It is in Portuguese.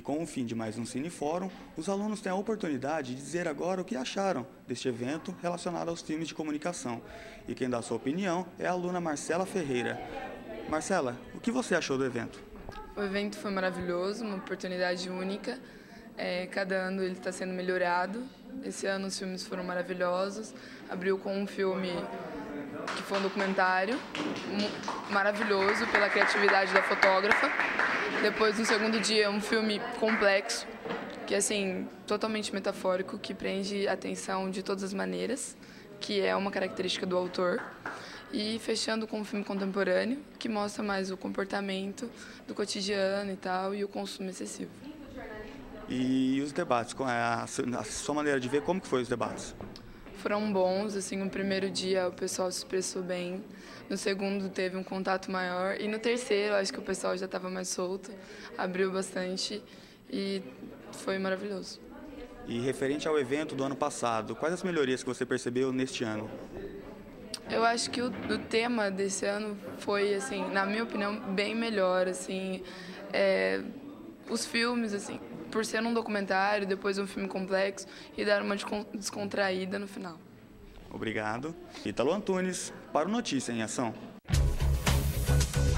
E com o fim de mais um Cinefórum, os alunos têm a oportunidade de dizer agora o que acharam deste evento relacionado aos filmes de comunicação. E quem dá sua opinião é a aluna Marcela Ferreira. Marcela, o que você achou do evento? O evento foi maravilhoso, uma oportunidade única. Cada ano ele está sendo melhorado. Esse ano os filmes foram maravilhosos. Abriu com um filme que foi um documentário maravilhoso pela criatividade da fotógrafa. Depois, no segundo dia, um filme complexo, que assim, totalmente metafórico, que prende a atenção de todas as maneiras, que é uma característica do autor. E fechando com um filme contemporâneo, que mostra mais o comportamento do cotidiano e tal, e o consumo excessivo. E os debates, a sua maneira de ver, como que foi os debates? Foram bons, assim, no primeiro dia o pessoal se expressou bem, no segundo teve um contato maior, e no terceiro acho que o pessoal já estava mais solto, abriu bastante e foi maravilhoso. E referente ao evento do ano passado, quais as melhorias que você percebeu neste ano? Eu acho que o tema desse ano foi, assim, na minha opinião, bem melhor, assim, os filmes, assim, por ser um documentário, depois um filme complexo, e dar uma descontraída no final. Obrigado. Ítalo Antunes, para o Notícia em Ação.